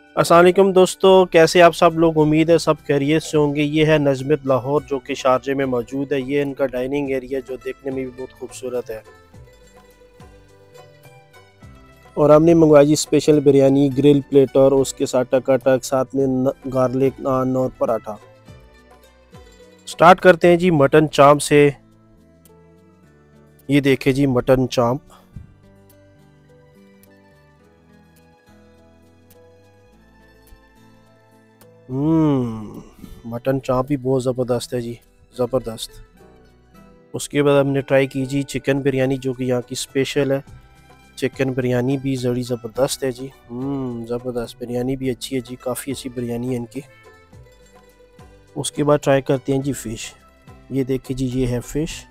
अस्सलाम वालेकुम दोस्तों, कैसे आप सब लोग। उम्मीद है सब खैरियत से होंगे। ये है नज़्मत लाहौर जो कि शारजे में मौजूद है। ये इनका डाइनिंग एरिया जो देखने में भी बहुत खूबसूरत है। और हमने मंगवाई जी स्पेशल बिरयानी, ग्रिल प्लेटर, उसके साथ टकाटक, साथ में गार्लिक नान और पराठा। स्टार्ट करते हैं जी मटन चाप से। ये देखे जी मटन चाप। मटन चाप भी बहुत ज़बरदस्त है जी, ज़बरदस्त। उसके बाद हमने ट्राई की जी चिकन बिरयानी जो कि यहाँ की स्पेशल है। चिकन बिरयानी भी बड़ी ज़बरदस्त है जी। ज़बरदस्त बिरयानी भी अच्छी है जी, काफ़ी अच्छी बिरयानी है इनकी। उसके बाद ट्राई करते हैं जी फ़िश। ये देखिए जी, ये है फ़िश।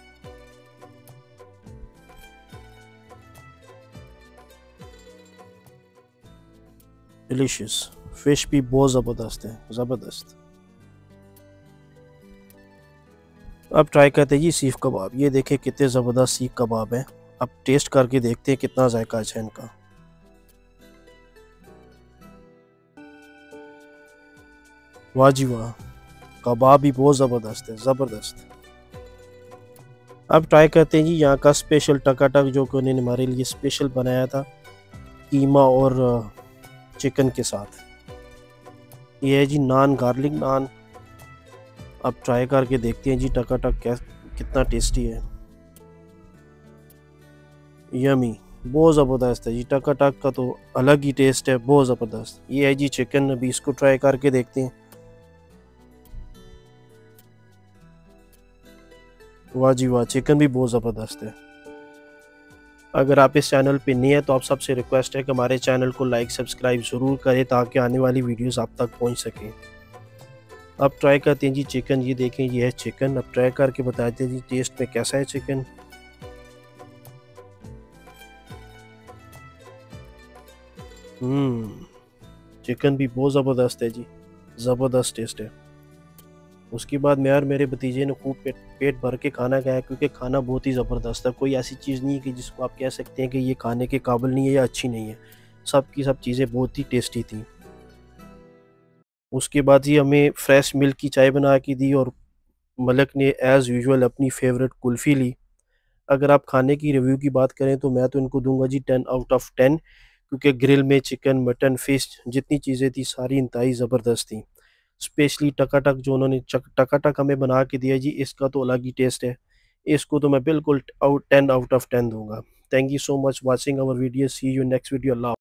डिलीशियस। फ़िश भी बहुत ज़बरदस्त है, ज़बरदस्त। अब ट्राई करते हैं जी सीख कबाब। ये देखिए कितने ज़बरदस्त सीख कबाब हैं। अब टेस्ट करके देखते हैं कितना जायका अच्छा है इनका। वाह जी वाह, कबाब भी बहुत ज़बरदस्त है, ज़बरदस्त। अब ट्राई करते हैं जी यहाँ का स्पेशल टकाटक जो कि उन्होंने हमारे लिए स्पेशल बनाया था, कीमा और चिकन के साथ। ये है जी नान, गार्लिक नान। अब ट्राई करके देखते हैं जी टकाटक क्या कितना टेस्टी है। यमी, बहुत ज़बरदस्त है जी। टकाटक का तो अलग ही टेस्ट है, बहुत ज़बरदस्त। ये है जी चिकन, अभी इसको ट्राई करके देखते हैं। वाह जी वाह, चिकन भी बहुत ज़बरदस्त है। अगर आप इस चैनल पे नए हैं तो आप सबसे रिक्वेस्ट है कि हमारे चैनल को लाइक सब्सक्राइब ज़रूर करें ताकि आने वाली वीडियोस आप तक पहुंच सकें। अब ट्राई करते हैं जी चिकन। ये देखें, ये है चिकन। अब ट्राई करके बताते हैं जी टेस्ट में कैसा है चिकन। हम्म चिकन भी बहुत ज़बरदस्त है जी, ज़बरदस्त टेस्ट है। उसके बाद मैं और मेरे भतीजे ने खूब पेट पेट भर के खाना खाया क्योंकि खाना बहुत ही ज़बरदस्त है। कोई ऐसी चीज़ नहीं है कि जिसको आप कह सकते हैं कि ये खाने के काबिल नहीं है या अच्छी नहीं है। सब की सब चीज़ें बहुत ही टेस्टी थी। उसके बाद ही हमें फ्रेश मिल्क की चाय बना के दी और मलक ने एज़ यूजुअल अपनी फ़ेवरेट कुल्फ़ी ली। अगर आप खाने की रिव्यू की बात करें तो मैं तो इनको दूँगा जी 10 आउट ऑफ 10, क्योंकि ग्रिल में चिकन, मटन, फ़िश जितनी चीज़ें थी सारी इंतहाई ज़बरदस्त थी। स्पेशली टकाटक जो उन्होंने चक टकाटक हमें बना के दिया जी, इसका तो अलग ही टेस्ट है। इसको तो मैं बिल्कुल 10 आउट ऑफ 10 दूँगा। Thank you so much watching our video. See you next video. Allah